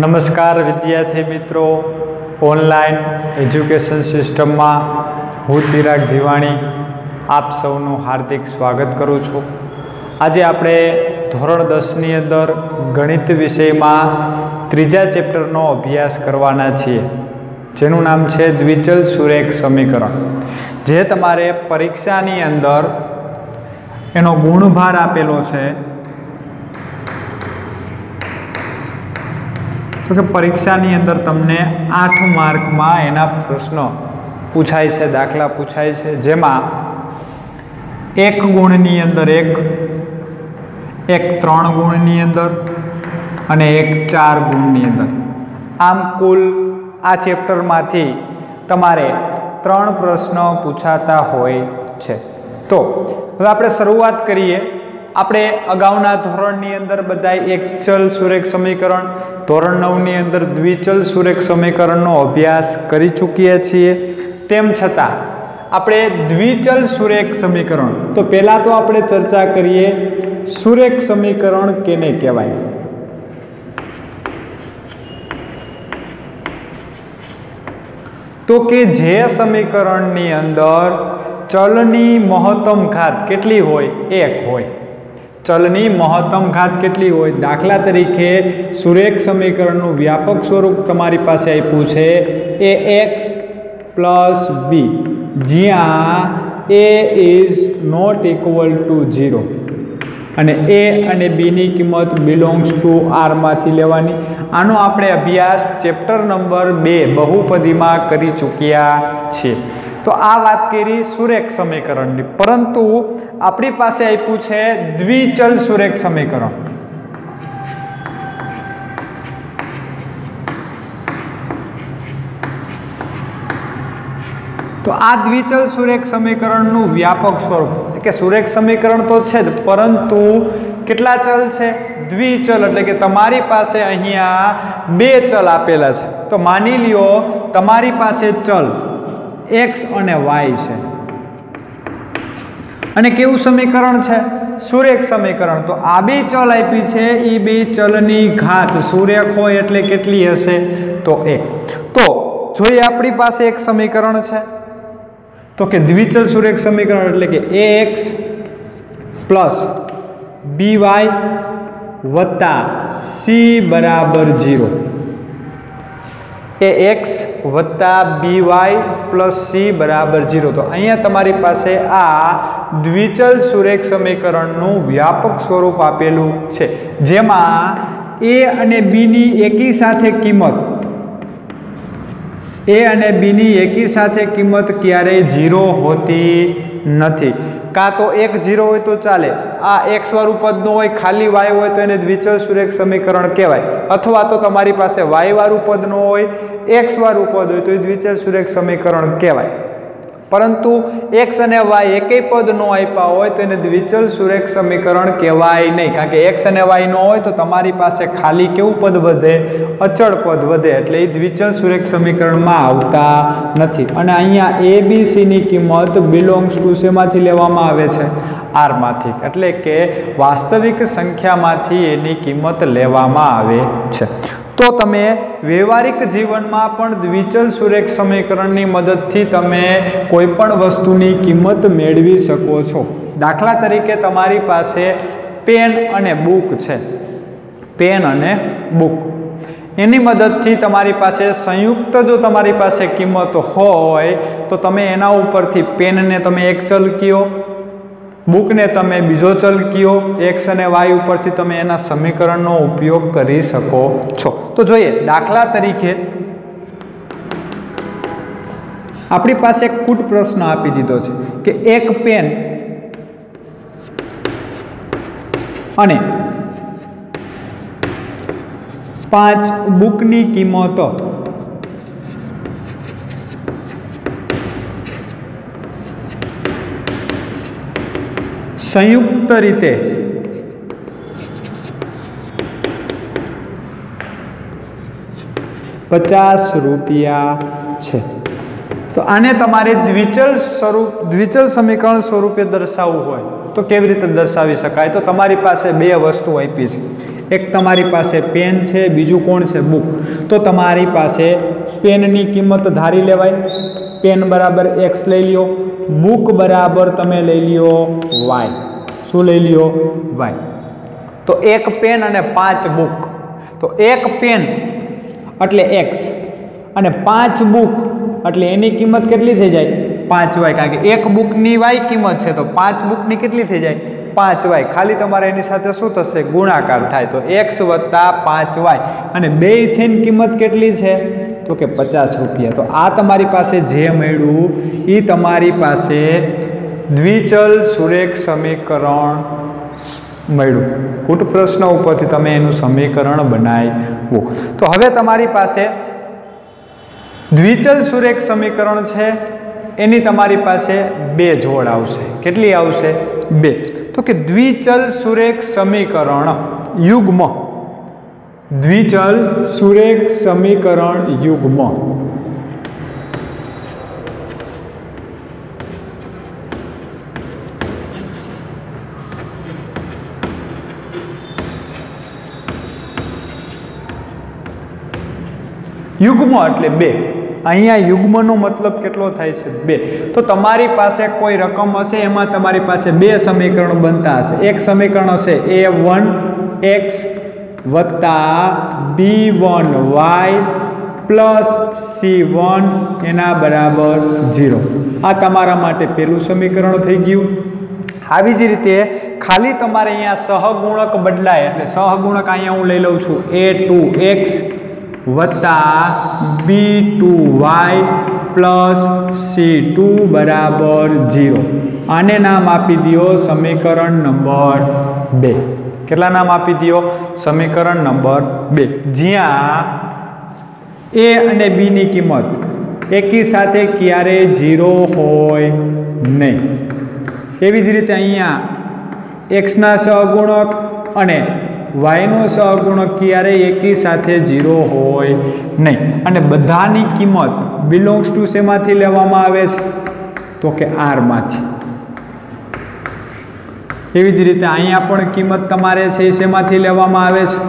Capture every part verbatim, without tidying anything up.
નમસ્કાર વિદ્યાર્થી મિત્રો, ઓનલાઈન એજ્યુકેશન સિસ્ટમમાં હું ચિરાગ જીવાણી આપ સૌનું હાર્દિક સ્વાગત કરું છું। આજે આપણે ધોરણ દસની અંદર ગણિત વિષયમાં ત્રીજા ચેપ્ટરનો અભ્યાસ કરવાના છીએ, જેનું નામ છે દ્વિચલ સુરેખ સમીકરણ, જે તમારે પરીક્ષાની અંદર એનો ગુણભાર આપેલો છે। તો કે પરીક્ષાની અંદર તમને આઠ માર્કમાં એના પ્રશ્નો પૂછાય છે, દાખલા પૂછાય છે, જેમાં એક ગુણની અંદર એક, એક ત્રણ ગુણની અંદર અને એક ચાર ગુણની અંદર, આમ કુલ આ ચેપ્ટરમાંથી તમારે ત્રણ પ્રશ્નો પૂછાતા હોય છે। તો હવે આપણે શરૂઆત કરીએ। આપણે અગાઉના ધોરણની અંદર બધા એક ચલ સુરેખ સમીકરણ, ધોરણ નવની અંદર દ્વિચલ સુરેખ સમીકરણનો અભ્યાસ કરી ચૂક્યા છીએ। તેમ છતાં આપણે દ્વિચલ સુરેખ સમીકરણ, તો પહેલાં તો આપણે ચર્ચા કરીએ સુરેખ સમીકરણ કેને કહેવાય। તો કે જે સમીકરણની અંદર ચલની મહત્તમ ઘાત કેટલી હોય? એક હોય। ચલની મહત્તમ ઘાત કેટલી હોય? દાખલા તરીકે સુરેખ સમીકરણનું વ્યાપક સ્વરૂપ તમારી પાસે આપ્યું છે એ એક્સ પ્લસ બી, જ્યાં a is not equal to zero અને એ અને બીની કિંમત બિલોંગ્સ ટુ આરમાંથી લેવાની। આનો આપણે અભ્યાસ ચેપ્ટર નંબર બે બહુપદીમાં કરી ચૂક્યા છીએ। તો આ વાત કરી સુરેખ સમીકરણની, પરંતુ આપણી પાસે આપ્યું છે દ્વિચલ સુરેખ સમીકરણ। તો આ દ્વિચલ સુરેખ સમીકરણનું વ્યાપક સ્વરૂપ કે સુરેખ સમીકરણ તો છે જ, પરંતુ કેટલા ચલ છે? દ્વિચલ, એટલે કે તમારી પાસે અહીંયા બે ચલ આપેલા છે। તો માની લ્યો તમારી પાસે ચલ એક્સ અને વાય છે, અને કેવું સમીકરણ છે? સુરેખ સમીકરણ। તો આ બે ચલ આપી છે, એ બે ચલની ઘાત સુરેખ હોય એટલે કેટલી હશે? તો એક। તો જોઈએ આપણી પાસે એક સમીકરણ છે, તો કે દ્વિચલ સુરેખ સમીકરણ એટલે કે a x plus b y વત્તા સી બરાબર ઝીરો, એ એક્સ વત્તા બી વાય પ્લસ સી બરાબર ઝીરો। તો અહીંયા તમારી પાસે આ દ્વિચલ સુરેખ સમીકરણનું વ્યાપક સ્વરૂપ આપેલું છે, જેમાં એ અને બીની એકી સાથે કિંમત એ અને બીની એકી સાથે કિંમત ક્યારેય ઝીરો હોતી નથી। કાં તો એક ઝીરો હોય તો ચાલે, આ એક્સ વાળું પદ ન હોય, ખાલી વાય હોય તો એને દ્વિચલ સુરેખ સમીકરણ કહેવાય, અથવા તો તમારી પાસે વાય વાળું પદ ન હોય, એક્સ વાળું પદ હોય તો એ દ્વિચલ સુરેખ સમીકરણ કહેવાય। પરંતુ એક્સ અને વાય એકેય પદ ન આપ્યા હોય તો એને દ્વિચલ સુરેખ સમીકરણ કહેવાય નહીં, કારણ કે એક્સ અને વાય ન હોય તો તમારી પાસે ખાલી કેવું પદ વધે? અચળ પદ વધે, એટલે એ દ્વિચલ સુરેખ સમીકરણમાં આવતા નથી। અને અહીંયા એ બી સીની કિંમત બિલોંગ્સ ટુ શેમાંથી લેવામાં આવે છે? આરમાંથી, એટલે કે વાસ્તવિક સંખ્યામાંથી એની કિંમત લેવામાં આવે છે। તો તમે વ્યવહારિક જીવનમાં પણ દ્વિચલ સુરેખ સમીકરણની મદદથી તમે કોઈ પણ વસ્તુની કિંમત મેળવી શકો છો। દાખલા તરીકે તમારી પાસે પેન અને બુક છે, પેન અને બુક, એની મદદથી તમારી પાસે સંયુક્ત જો તમારી પાસે કિંમત હોય તો તમે એના ઉપરથી પેનને તમે એક ચલ કયો, બુકને તમે બીજો ચલ કયો, એક્સ અને વાય ઉપરથી તમે એના સમીકરણનો ઉપયોગ કરી શકો છો। તો જોઈએ દાખલા તરીકે આપણી પાસે એક કૂટ પ્રશ્ન આપી દીધો છે કે એક પેન અને પાંચ બુકની કિંમત સંયુક્ત રીતે પચાસ રૂપિયા છે। તો આને તમારે દ્વિચલ સ્વરૂપ દ્વિચલ સમીકરણ સ્વરૂપે દર્શાવવું હોય તો કેવી રીતે દર્શાવી શકાય? તો તમારી પાસે બે વસ્તુ આપી છે, एक तमारी पासे पेन है, बीजू कोण है बुक। तो तमारी पासे पेननी किंमत धारी लेवाय, पेन बराबर एक्स लई लियो, बुक बराबर तमे लई लियो वाय। शू लई लियो वाय। तो एक पेन अने पांच बुक, तो एक पेन एटले एक्स अने पांच बुक एटले एनी किंमत केटली थई जाय पांच वाय, कारण के एक बुकनी वाय किंमत है तो पांच बुकनी केटली थई जाय पांच वाय। खाली तमारे एनी साथे शुं थशे गुणाकार थाय, तो एक्स वत्ता पांच वाय अने बे थईने किंमत केटली छे तो के पचास रुपया। तो आ तमारी पासे जे मळ्युं ई तमारी पासे द्विचल सुरेख समीकरण मळ्युं। कूट प्रश्न उपरथी तमे एनुं समीकरण बनाव्युं। तो हवे तमारी पासे द्विचल सुरेख समीकरण छे एनी तमारी पासे बे जोड़ आवशे। केटली आवशे? बे। तो कि द्विचल सुरेख समीकरण युग्म, द्विचल सुरेख समीकरण युग्म युग्म एटले बे। अहींया युग्मनो मतलब केटलो थाय छे? बे। तो तमारी पासे कोई रकम हशे एमां तमारी पासे बे समीकरण बनता हशे। एक समीकरण हशे ए वन एक्स वत्ता b one y plus c one एना बराबर जीरो। आ तमारा माटे पहेलुं समीकरण थई गयुं। આવી જ રીતે ખાલી તમારે અહીંયા સહગુણક બદલાય એટલે સહગુણક અહીંયા હું લઈ લઉં છું એ ટુ એક્સ वत्ता b two y plus c two बराबर जीरो। आने नाम आपी दियो समीकरण नंबर बे। केटला नाम आपी दियो? समीकरण नंबर बे। ज्यां ए अने बी नी किंमत एकी साथे क्यारे जीरो होय नहीं। एवी ज रीते अहींया एक्स ना सहगुणक अने वाय नो सहगुणक क्यारे एकी साथे जीरो होय नहीं। अने बधानी किंमत बिलोंग्स टू सेमांथी लेवामां आवे छे तो के आर मांथी। एवी ज रीते अहींया पण किंमत तमारे छे सेमांथी लेवामां आवे छे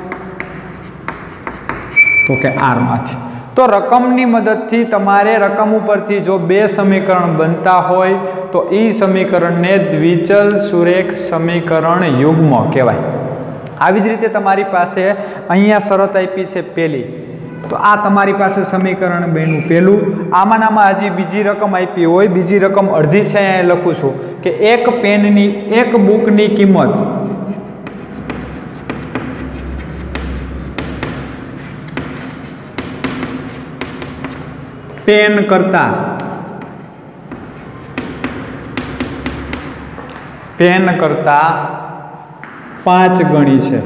तो के आर मांथी। तो रकमनी मददथी तमारे रकम उपरथी जो बे समीकरण बनता होय तो ई समीकरणने द्विचल सुरेख समीकरण युग्म कहेवाय। આવી જ રીતે તમારી પાસે અહીંયા શરત આપી છે પહેલી, તો આ તમારી પાસે સમીકરણ બેનું પહેલું। આમાંનામાં હજી બીજી રકમ આપી હોય, બીજી રકમ અડધી છે અહીંયા લખું છું કે એક પેનની એક બુકની કિંમત પેન કરતા પેન કરતા पांच गणी है।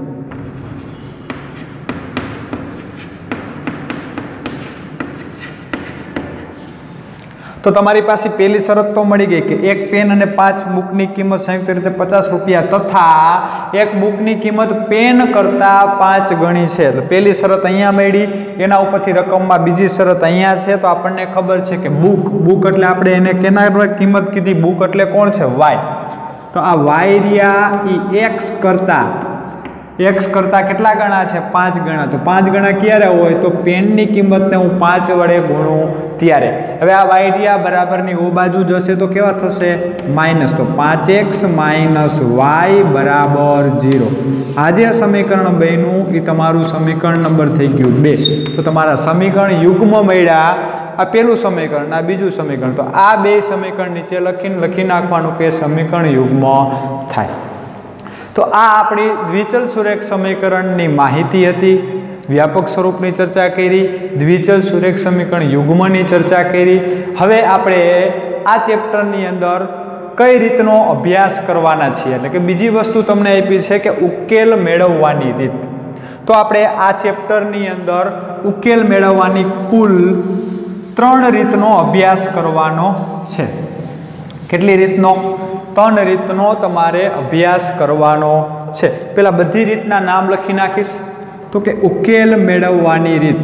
तो तमारी पास पहली शरत तो मળી गई कि एक पेन अने पांच बुक की किंमत संयुक्त रीते पचास रुपया तथा एक बुक की किंमत पेन करता पांच गणी है। तो पहली शरत अहींया मळी, एना उपरथी रकम में बीजी शरत अहींया है। तो आपने खबर है कि बुक बुक एटले आपणे एने केना किंमत कीधी? बुक एटले कोण छे? वाय। तो आ वाय रिया ई एक्स करता एक्स करता केटला गणा है? पांच गणा। तो पांच गणा क्यारे होय? तो पेन की किंमत ने हूँ पांच वडे गुणुं त्यारे। हवे आ वाय रिया बराबरनी ओ बाजू जशे तो केवा थशे? माइनस। तो पांच एक्स माइनस वाय बराबर जीरो। आज आ समीकरण बन्युं ई तमारुं समीकरण नंबर थई गयुं बे। तो तमारा समीकरण युग्म मळ्या। आ पहेलुं समीकरण, आ बीजुं समीकरण। तो आ बे समीकरण नीचे लखीने लखी नाखवानुं के समीकरण युग्म थाय। तो आ आपणी द्विचल सुरेख समीकरणनी माहिती हती। व्यापक स्वरूपनी चर्चा करी, द्विचल सुरेख समीकरण युग्मनी चर्चा करी। हवे आपणे आ चेप्टरनी अंदर कई रीतनो अभ्यास करवाना छीए, એટલે કે બીજી વસ્તુ તમને આપી છે કે ઉકેલ મેળવવાની રીત। તો આપણે આ ચેપ્ટરની અંદર ઉકેલ મેળવવાની કુલ ત્રણ રીતનો અભ્યાસ કરવાનો છે। કેટલી રીતનો? ત્રણ રીતનો તમારે અભ્યાસ કરવાનો છે। પેલા બધી રીતના નામ લખી નાખીશ। તો કે ઉકેલ મેળવવાની રીત,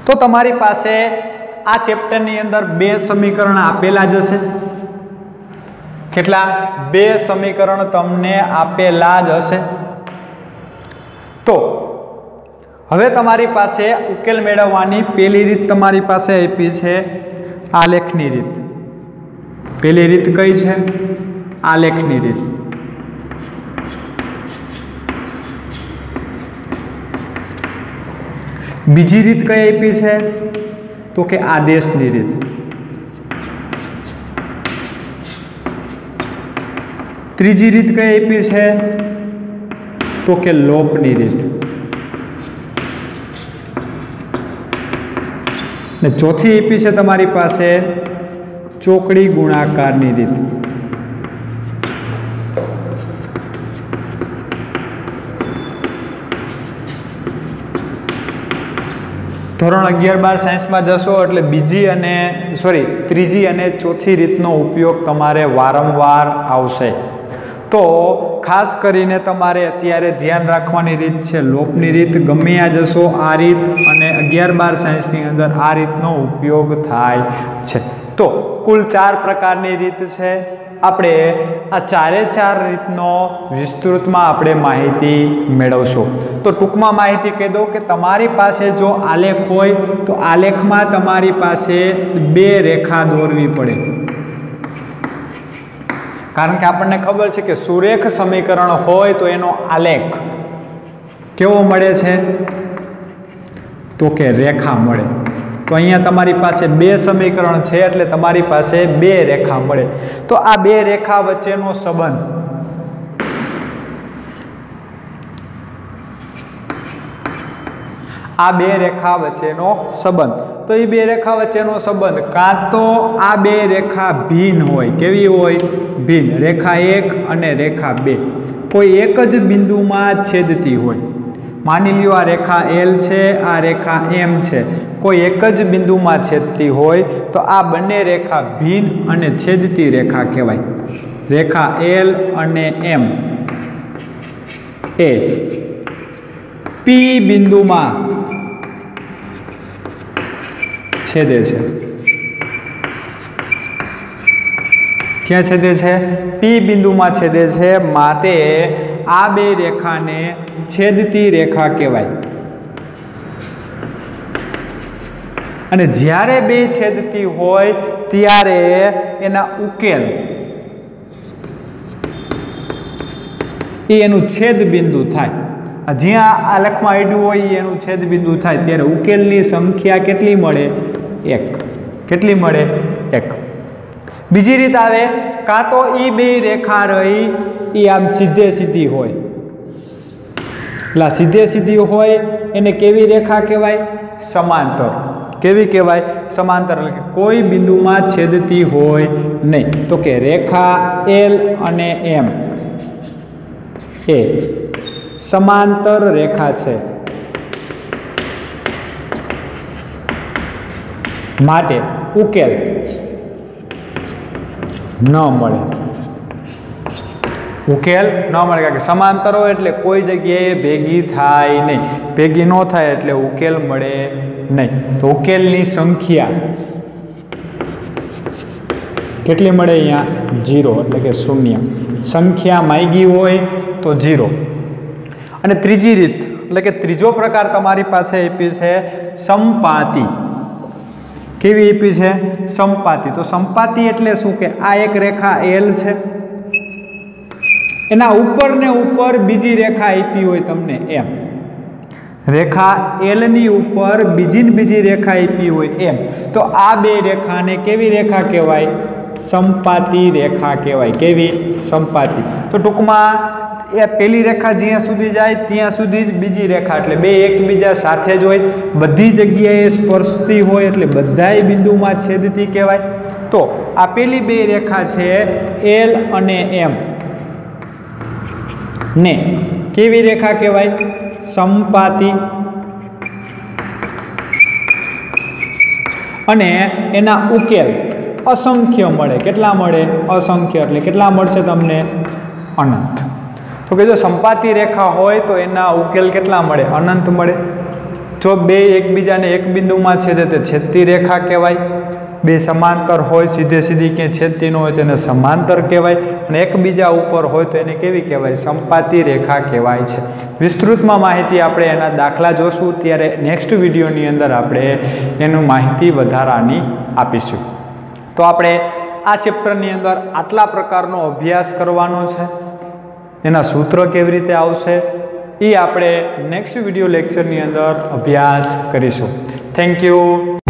તો તમારી પાસે આ ચેપ્ટરની અંદર બે સમીકરણ આપેલા જ હશે. કેટલા? બે સમીકરણ તમને આપેલા જ હશે. તો હવે તમારી પાસે ઉકેલ મેળવવાની પહેલી રીત તમારી પાસે આપી છે આલેખની રીત. પહેલી રીત કઈ છે? આલેખની રીત. બીજી રીત કઈ આપી છે? તો કે આદેશની રીત. ત્રીજી રીત કઈ આપી છે? તો કે લોપની રીત. ને ચોથી આપી છે તમારી પાસે ચોકડી ગુણાકારની રીત. ધોરણ અગિયાર બાર સાયન્સમાં જશો એટલે બીજી અને સોરી ત્રીજી અને ચોથી રીતનો ઉપયોગ તમારે વારંવાર આવશે. તો ખાસ કરીને તમારે અત્યારે ધ્યાન રાખવાની રીત છે લોપની રીત. ગમે આ જશો આ રીત અને અગિયાર બાર સાયન્સની અંદર આ રીતનો ઉપયોગ થાય છે. તો કુલ ચાર પ્રકારની રીત છે. આપણે આ ચારે ચાર રીતનો વિસ્તૃતમાં આપણે માહિતી મેળવશું. તો ટૂંકમાં માહિતી કહી દઉં કે તમારી પાસે જો આલેખ હોય તો આલેખમાં તમારી પાસે બે રેખા દોરવી પડે. કારણ કે આપણને ખબર છે કે સુરેખ સમીકરણ હોય તો એનો આલેખ કેવો મળે છે? તો કે રેખા મળે. તો અહીંયા તમારી પાસે બે સમીકરણ છે એટલે તમારી પાસે બે રેખા મળે. તો આ બે રેખા વચ્ચેનો સંબંધ આ બે રેખા વચ્ચેનો સંબંધ તો એ બે રેખા વચ્ચેનો સંબંધ કાં તો આ બે રેખા ભિન્ન હોય. કેવી હોય? ભિન્ન. રેખા એક અને રેખા બે કોઈ એક જ બિંદુમાં છેદતી હોય. માની લ્યો આ રેખા એલ છે, આ રેખા એમ છે, કોઈ એક જ બિંદુમાં છેદતી હોય તો આ બંને રેખા ભિન્ન અને છેદતી રેખા કહેવાય. રેખા એલ અને એમ એ પી બિંદુમાં છેદે છે. ક્યાં છેદે છે? પી બિંદુમાં છેદે છે. માટે આ બે રેખાને છેદતી રેખા કહેવાય. અને જ્યારે બે છેદતી હોય ત્યારે એના ઉકેલ એ એનું છેદ બિંદુ થાય. જ્યાં આ લખમાં આડ્યું હોય એનું છેદ બિંદુ થાય ત્યારે ઉકેલની સંખ્યા કેટલી મળે? એક. કેટલી મળે? એક. બીજી રીત આવે કાં તો એ બે રેખા રહી એ આમ સીધે સીધી હોય. એટલે સીધે સીધી હોય એને કેવી રેખા કહેવાય? સમાંતર. કેવી કહેવાય? સમાંતર. એટલે કે કોઈ બિંદુમાં છેદતી હોય નહીં. તો કે રેખા એલ અને એમ એ સમાંતર રેખા છે માટે ઉકેલ ન મળે. ઉકેલ ન મળે કારણ કે સમાંતર હોય એટલે કોઈ જગ્યાએ ભેગી થાય નહીં. ભેગી ન થાય એટલે ઉકેલ મળે નહીં. તો ઉકેલની સંખ્યા કેટલી મળે? અહીંયા જીરો એટલે કે શૂન્ય. સંખ્યા માગી હોય તો જીરો. અને ત્રીજી રીત એટલે કે ત્રીજો પ્રકાર તમારી પાસે આપી છે સમપાતી. કેવી આપી છે? સમપાતી. તો સમપાતી એટલે શું કે આ એક રેખા એલ છે, એના ઉપર ને ઉપર બીજી રેખા આપી હોય તમને એમ. રેખા એલ ની ઉપર બીજી ને બીજી રેખા આપી હોય એમ. તો આ બે રેખાને કેવી રેખા કહેવાય? સમપાતી રેખા કહેવાય. કેવી? સમપાતી. તો ટૂંકમાં એ પેલી રેખા જ્યાં સુધી જાય ત્યાં સુધી જ બીજી રેખા એટલે બે એકબીજા સાથે જ હોય, બધી જગ્યાએ સ્પર્શતી હોય એટલે બધાય બિંદુમાં છેદતી કહેવાય. તો આ પેલી બે રેખા છે એલ અને એમ ને કેવી રેખા કહેવાય? સમપાતી. અને એના ઉકેલ અસંખ્ય મળે. કેટલા મળે? અસંખ્ય. એટલે કેટલા મળશે તમને? અનંત. તો કે જો સંપાતી રેખા હોય તો એના ઉકેલ કેટલા મળે? અનંત મળે. જો બે એકબીજાને એક બિંદુમાં છેદે તે છેદતી રેખા કહેવાય, બે સમાંતર હોય સીધે સીધી ક્યાંય છેદતી ન હોય તો એને સમાંતર કહેવાય, અને એકબીજા ઉપર હોય તો એને કેવી કહેવાય? સંપાતી રેખા કહેવાય છે. વિસ્તૃતમાં માહિતી આપણે એના દાખલા જોશું, ત્યારે નેક્સ્ટ વિડીયોની અંદર આપણે એનું માહિતી વધારાની આપીશું. તો આપણે આ ચેપ્ટરની અંદર આટલા પ્રકારનો અભ્યાસ કરવાનો છે. એના સૂત્ર કેવી રીતે આવશે એ આપણે નેક્સ્ટ વિડીયો લેક્ચરની અંદર અભ્યાસ કરીશું. Thank you.